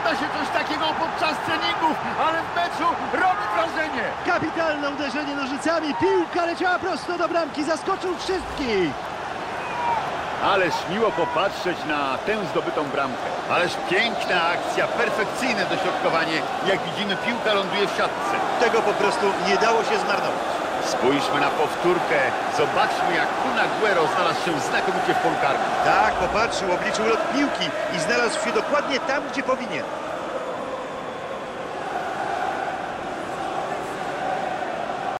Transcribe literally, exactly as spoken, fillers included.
Zdarza się coś takiego podczas treningów, ale w meczu robi wrażenie. Kapitalne uderzenie nożycami, piłka leciała prosto do bramki, zaskoczył wszystkich. Ależ miło popatrzeć na tę zdobytą bramkę. Ależ piękna akcja, perfekcyjne dośrodkowanie. Jak widzimy, piłka ląduje w siatce. Tego po prostu nie dało się zmarnować. Spójrzmy na powtórkę. Zobaczmy, jak Kun Agüero znalazł się znakomicie w polu karnym. Tak, popatrzył, obliczył lot piłki i znalazł się dokładnie tam, gdzie powinien.